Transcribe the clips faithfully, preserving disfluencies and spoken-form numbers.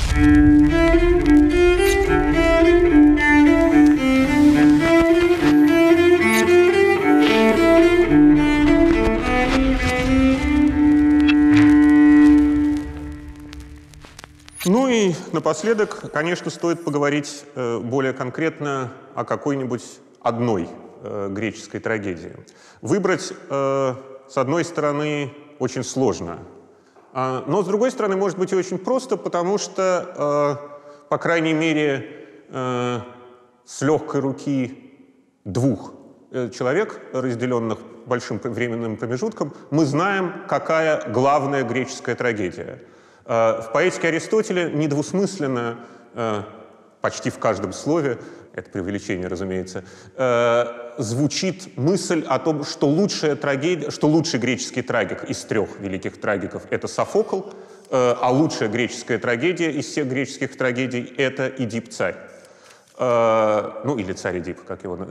Ну и напоследок, конечно, стоит поговорить э, более конкретно о какой-нибудь одной э, греческой трагедии. Выбрать, э, с одной стороны, очень сложно, э, но, с другой стороны, может быть и очень просто, потому что, э, по крайней мере, э, с легкой руки двух э, человек, разделенных большим временным промежутком, мы знаем, какая главная греческая трагедия. В поэтике Аристотеля недвусмысленно, почти в каждом слове, это преувеличение, разумеется, звучит мысль о том, что, лучшая трагедия, что лучший греческий трагик из трех великих трагиков — это Софокл, а лучшая греческая трагедия из всех греческих трагедий — это Эдип-царь. Ну, или царь Эдип, как его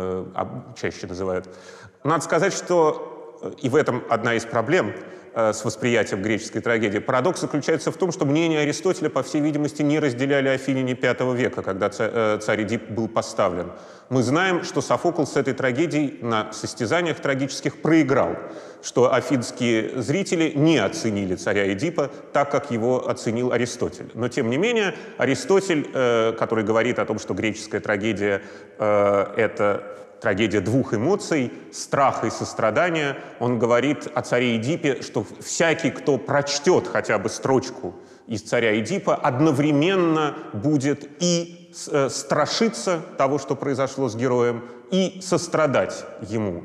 чаще называют. Надо сказать, что и в этом одна из проблем с восприятием греческой трагедии. Парадокс заключается в том, что мнения Аристотеля, по всей видимости, не разделяли афиняне пятого века, когда царь Эдип был поставлен. Мы знаем, что Софокл с этой трагедией на состязаниях трагических проиграл, что афинские зрители не оценили царя Эдипа так, как его оценил Аристотель. Но, тем не менее, Аристотель, который говорит о том, что греческая трагедия — это трагедия двух эмоций, страха и сострадания, он говорит о царе Эдипе, что всякий, кто прочтет хотя бы строчку из царя Эдипа, одновременно будет и э, страшиться того, что произошло с героем, и сострадать ему.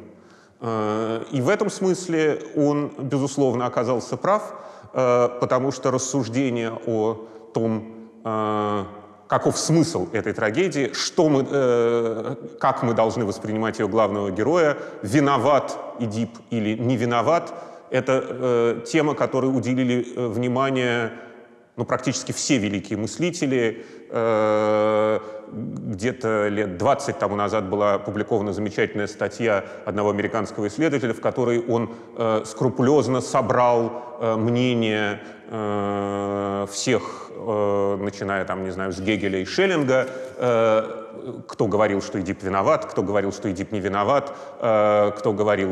Э, и в этом смысле он, безусловно, оказался прав, э, потому что рассуждение о том, э, каков смысл этой трагедии, что мы, э, как мы должны воспринимать ее главного героя, виноват Эдип или не виноват, это э, тема, которой уделили э, внимание ну, практически все великие мыслители. Э, где-то лет двадцать тому назад была опубликована замечательная статья одного американского исследователя, в которой он э, скрупулезно собрал э, мнение э, всех, э, начиная там, не знаю, с Гегеля и Шеллинга, э, кто говорил, что Эдип виноват, кто говорил, что Эдип не виноват, э, кто говорил,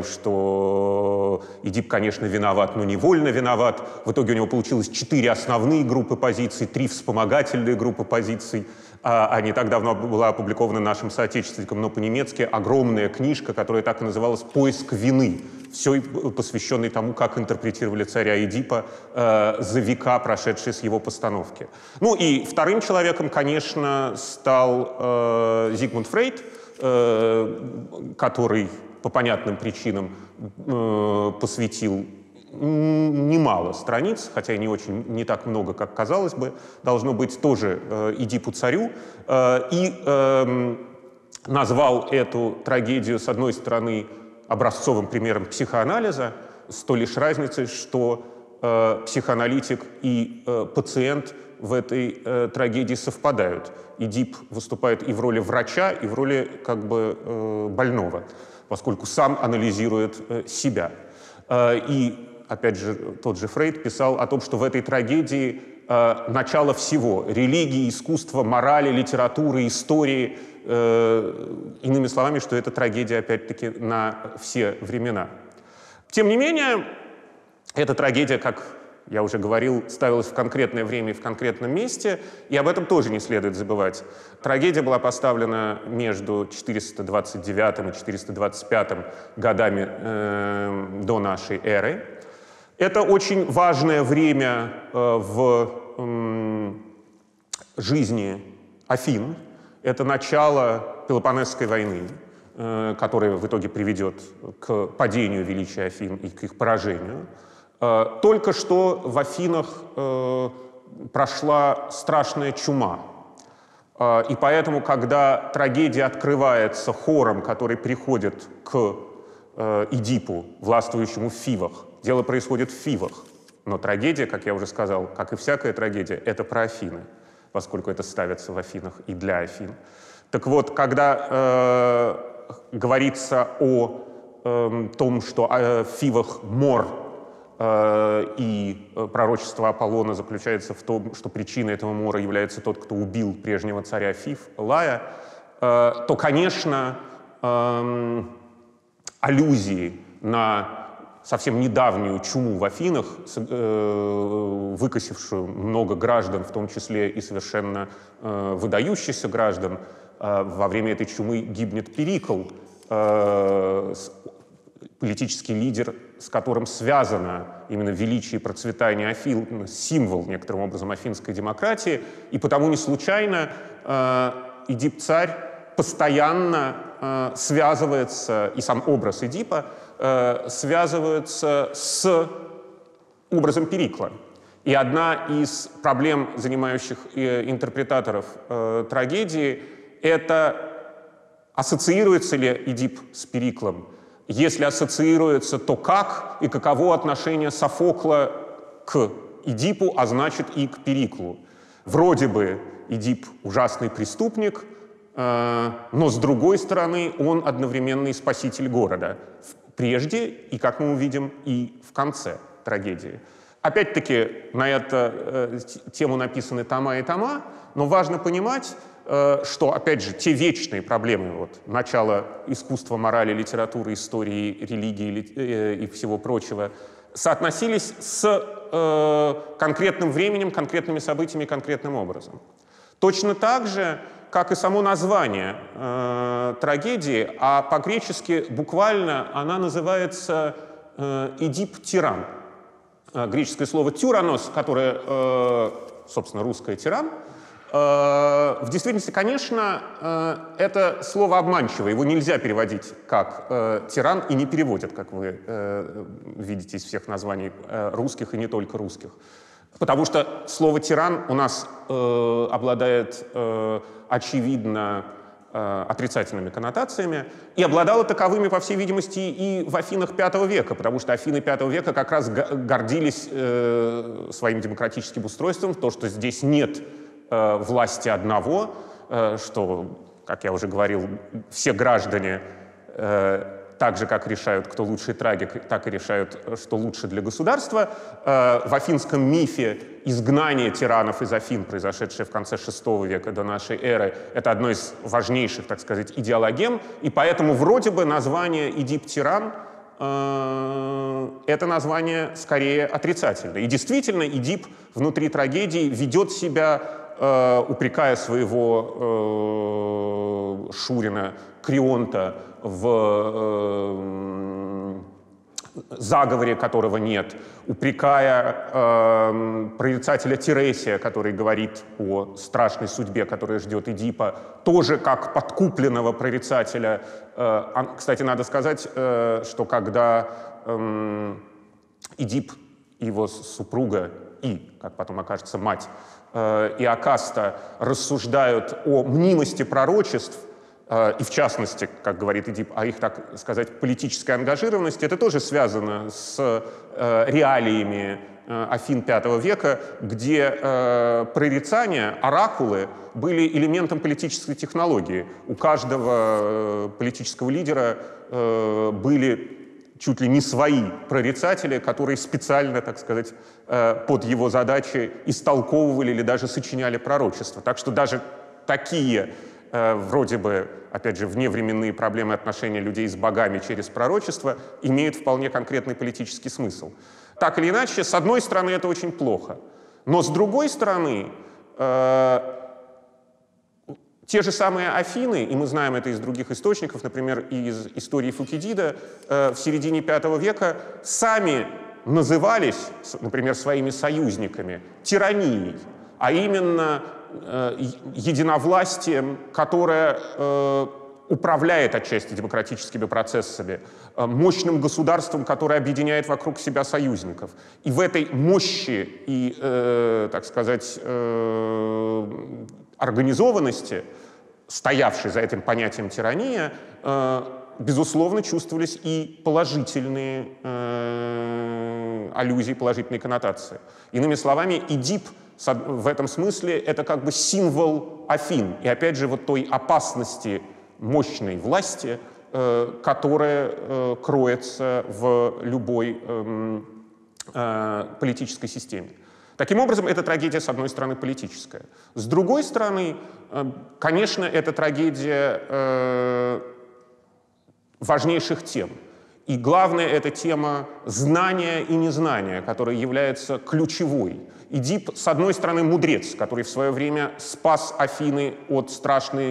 что Эдип, конечно, виноват, но невольно виноват. В итоге у него получилось четыре основные группы позиций, три вспомогательные группы позиций. А не так давно была опубликована нашим соотечественникам, но по-немецки, огромная книжка, которая так и называлась «Поиск вины», все посвященный тому, как интерпретировали царя Эдипа э, за века, прошедшие с его постановки. Ну и вторым человеком, конечно, стал э, Зигмунд Фрейд, э, который по понятным причинам э, посвятил немало страниц, хотя и не очень, не так много, как казалось бы, должно быть тоже э, Эдипу-царю, э, и э, назвал эту трагедию, с одной стороны, образцовым примером психоанализа, с той лишь разницей, что э, психоаналитик и э, пациент в этой э, трагедии совпадают. Эдип выступает и в роли врача, и в роли как бы э, больного, поскольку сам анализирует э, себя. Э, и опять же, тот же Фрейд писал о том, что в этой трагедии э, начало всего — религии, искусства, морали, литературы, истории. Э, иными словами, что это трагедия, опять-таки, на все времена. Тем не менее, эта трагедия, как я уже говорил, ставилась в конкретное время и в конкретном месте, и об этом тоже не следует забывать. Трагедия была поставлена между четыреста двадцать девятым и четыреста двадцать пятым годами э, до нашей эры. Это очень важное время э, в э, жизни Афин. Это начало Пелопоннесской войны, э, которая в итоге приведет к падению величия Афин и к их поражению. Э, только что в Афинах э, прошла страшная чума. Э, и поэтому, когда трагедия открывается хором, который приходит к э, Эдипу, властвующему в Фивах, дело происходит в Фивах, но трагедия, как я уже сказал, как и всякая трагедия, это про Афины, поскольку это ставится в Афинах и для Афин. Так вот, когда э, говорится о э, том, что э, в Фивах мор и пророчество Аполлона заключается в том, что причиной этого мора является тот, кто убил прежнего царя Фиф, Лая, то, конечно, аллюзии на совсем недавнюю чуму в Афинах, выкосившую много граждан, в том числе и совершенно выдающихся граждан. Во время этой чумы гибнет Перикл, политический лидер, с которым связано именно величие и процветание Афин, символ, некоторым образом, афинской демократии. И потому не случайно Эдип-царь постоянно э, связывается, и сам образ Эдипа э, связывается с образом Перикла. И одна из проблем, занимающих э, интерпретаторов э, трагедии, это ассоциируется ли Эдип с Периклом. Если ассоциируется, то как и каково отношение Софокла к Эдипу, а значит и к Периклу. Вроде бы Эдип ужасный преступник, но, с другой стороны, он одновременно и спаситель города. Прежде, и, как мы увидим, и в конце трагедии. Опять-таки, на эту э, тему написаны тома и тома, но важно понимать, э, что, опять же, те вечные проблемы, вот, начала искусства, морали, литературы, истории, религии э, и всего прочего, соотносились с э, конкретным временем, конкретными событиями, конкретным образом. Точно так же, как и само название э, трагедии, а по-гречески буквально она называется э, «Эдип-тиран». Э, греческое слово «тюранос», которое, э, собственно, русское «тиран», э, в действительности, конечно, э, это слово обманчиво, его нельзя переводить как э, «тиран», и не переводят, как вы э, видите из всех названий э, русских и не только русских. Потому что слово «тиран» у нас э, обладает, э, очевидно, э, отрицательными коннотациями и обладало таковыми, по всей видимости, и в Афинах пятого века, потому что Афины пятого века как раз гордились э, своим демократическим устройством, то, что здесь нет э, власти одного, э, что, как я уже говорил, все граждане э, так же, как решают, кто лучший трагик, так и решают, что лучше для государства. В афинском мифе изгнание тиранов из Афин, произошедшее в конце шестого века до нашей эры, это одно из важнейших, так сказать, идеологем, и поэтому вроде бы название «Эдип-тиран» — это название скорее отрицательное. И действительно, Эдип внутри трагедии ведет себя, упрекая своего шурина Крионта в э, заговоре, которого нет, упрекая э, прорицателя Тиресия, который говорит о страшной судьбе, которая ждет Эдипа, тоже как подкупленного прорицателя. Э, кстати, надо сказать, э, что когда э, Эдип и его супруга и, как потом окажется, мать э, Иокаста рассуждают о мнимости пророчеств, и в частности, как говорит Эдип, о их, так сказать, политической ангажированности, это тоже связано с э, реалиями э, Афин пятого века, где э, прорицания, оракулы были элементом политической технологии. У каждого э, политического лидера э, были чуть ли не свои прорицатели, которые специально, так сказать, э, под его задачи истолковывали или даже сочиняли пророчества. Так что даже такие вроде бы, опять же, вневременные проблемы отношения людей с богами через пророчество имеют вполне конкретный политический смысл. Так или иначе, с одной стороны, это очень плохо. Но с другой стороны, э, те же самые Афины, и мы знаем это из других источников, например, из истории Фукидида, э, в середине пятого века сами назывались, например, своими союзниками тиранией, а именно единовластием, которое э, управляет отчасти демократическими процессами, э, мощным государством, которое объединяет вокруг себя союзников. И в этой мощи и, э, так сказать, э, организованности, стоявшей за этим понятием тирания, э, безусловно, чувствовались и положительные э, аллюзии, положительные коннотации. Иными словами, Эдип в этом смысле это как бы символ Афин. И опять же вот той опасности мощной власти, э, которая э, кроется в любой э, э, политической системе. Таким образом, эта трагедия, с одной стороны, политическая. С другой стороны, э, конечно, это трагедия э, важнейших тем. И главное, это тема знания и незнания, которая является ключевой. Эдип, с одной стороны, мудрец, который в свое время спас Афины от страшной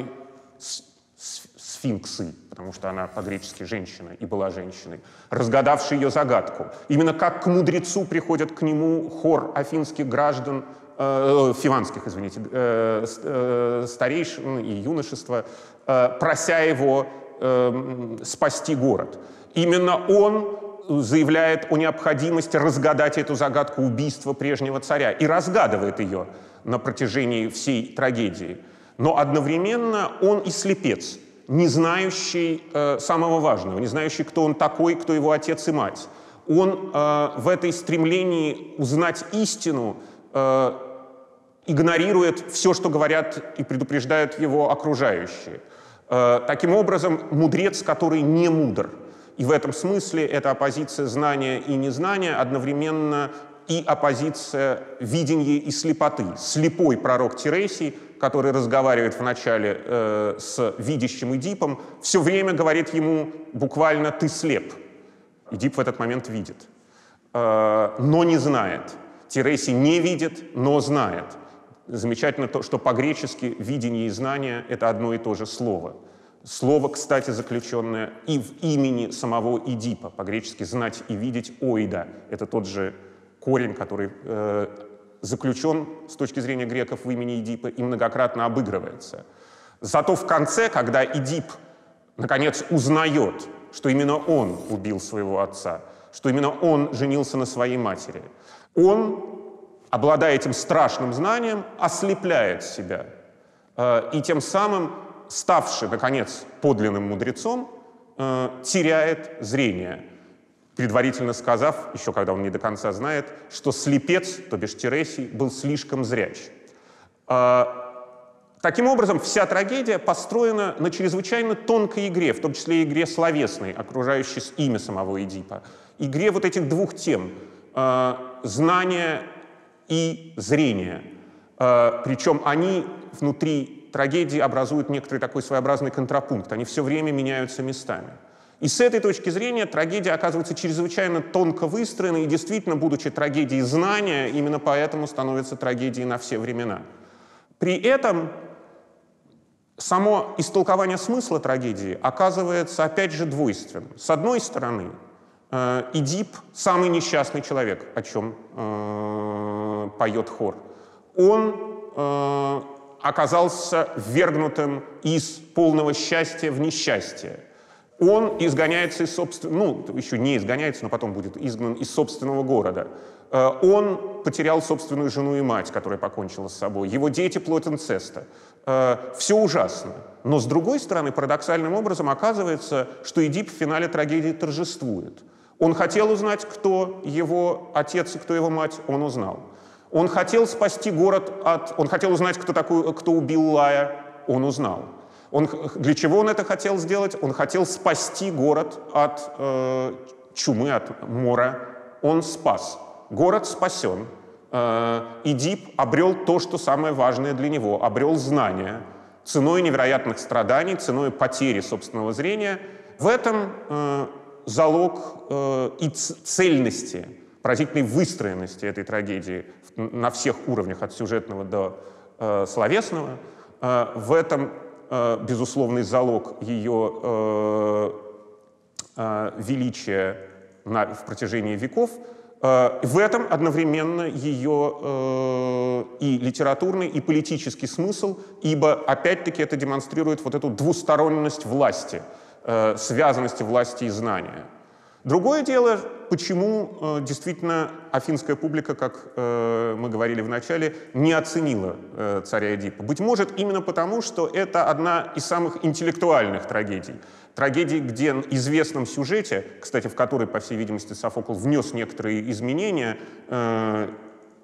сфинксы, потому что она по-гречески женщина и была женщиной, разгадавший ее загадку. Именно как к мудрецу приходят к нему хор афинских граждан, э, фиванских, извините, э, э, старейшин и юношества, э, прося его э, спасти город. Именно он заявляет о необходимости разгадать эту загадку убийства прежнего царя и разгадывает ее на протяжении всей трагедии. Но одновременно он и слепец, не знающий э, самого важного, не знающий, кто он такой, кто его отец и мать. Он э, в этой стремлении узнать истину э, игнорирует все, что говорят и предупреждают его окружающие. Э, таким образом, мудрец, который не мудр. И в этом смысле эта оппозиция знания и незнания одновременно и оппозиция видения и слепоты. Слепой пророк Тиресий, который разговаривает вначале э, с видящим Эдипом, все время говорит ему буквально «ты слеп». Эдип в этот момент видит, э, но не знает. Тиресий не видит, но знает. Замечательно то, что по-гречески видение и знание — это одно и то же слово. Слово, кстати, заключенное и в имени самого Эдипа. По-гречески «знать и видеть» — «оида». Это тот же корень, который э, заключен с точки зрения греков в имени Эдипа и многократно обыгрывается. Зато в конце, когда Эдип, наконец, узнает, что именно он убил своего отца, что именно он женился на своей матери, он, обладая этим страшным знанием, ослепляет себя. Э, и тем самым, ставший, наконец, подлинным мудрецом, э, теряет зрение, предварительно сказав, еще когда он не до конца знает, что слепец, то бишь Тиресий, был слишком зряч. Э, таким образом, вся трагедия построена на чрезвычайно тонкой игре, в том числе игре словесной, окружающей имя самого Эдипа. Игре вот этих двух тем э, — знания и зрения. Э, причем они внутри трагедии образуют некоторый такой своеобразный контрапункт. Они все время меняются местами. И с этой точки зрения трагедия оказывается чрезвычайно тонко выстроена, и действительно, будучи трагедией знания, именно поэтому становится трагедией на все времена. При этом само истолкование смысла трагедии оказывается, опять же, двойственным. С одной стороны, Эдип — самый несчастный человек, о чем э, поет хор. Он э, оказался ввергнутым из полного счастья в несчастье. Он изгоняется из собственного, ну, еще не изгоняется, но потом будет изгнан из собственного города. Он потерял собственную жену и мать, которая покончила с собой. Его дети — плод инцеста. Все ужасно. Но, с другой стороны, парадоксальным образом оказывается, что Эдип в финале трагедии торжествует. Он хотел узнать, кто его отец и кто его мать, он узнал. Он хотел спасти город от... Он хотел узнать, кто, такой, кто убил Лая, он узнал. Он, для чего он это хотел сделать? Он хотел спасти город от э, чумы, от мора. Он спас. Город спасен. Э, Эдип обрел то, что самое важное для него. Обрел знания. Ценой невероятных страданий, ценой потери собственного зрения. В этом э, залог э, и цельности, поразительной выстроенности этой трагедии на всех уровнях, от сюжетного до э, словесного. Э, в этом э, безусловный залог ее э, э, величия на, в протяжении веков. Э, в этом одновременно ее э, и литературный, и политический смысл, ибо, опять-таки, это демонстрирует вот эту двусторонность власти, э, связанности власти и знания. Другое дело, почему э, действительно афинская публика, как э, мы говорили в начале, не оценила э, царя Эдипа. Быть может, именно потому, что это одна из самых интеллектуальных трагедий. Трагедий, где в известном сюжете, кстати, в который, по всей видимости, Софокл внес некоторые изменения, э,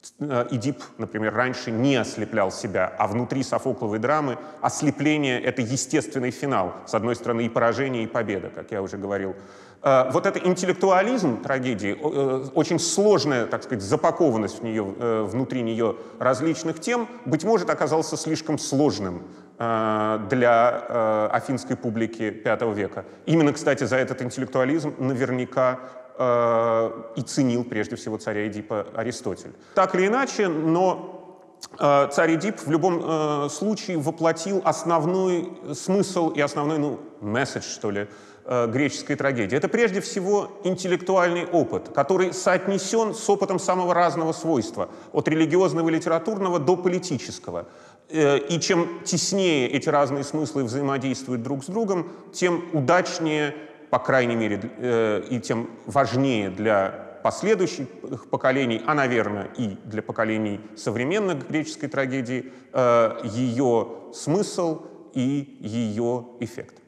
Эдип, например, раньше не ослеплял себя, а внутри софокловой драмы ослепление — это естественный финал. С одной стороны, и поражение, и победа, как я уже говорил. Вот это интеллектуализм трагедии, очень сложная, так сказать, запакованность в нее, внутри нее различных тем, быть может, оказался слишком сложным для афинской публики пятого века. Именно, кстати, за этот интеллектуализм наверняка и ценил прежде всего царя Эдипа Аристотель. Так или иначе, но царь Эдип в любом случае воплотил основной смысл и основной, ну, месседж, что ли, греческой трагедии. Это прежде всего интеллектуальный опыт, который соотнесен с опытом самого разного свойства, от религиозного и литературного до политического. И чем теснее эти разные смыслы взаимодействуют друг с другом, тем удачнее, по крайней мере, и тем важнее для последующих поколений, а, наверное, и для поколений современных греческой трагедии, ее смысл и ее эффект.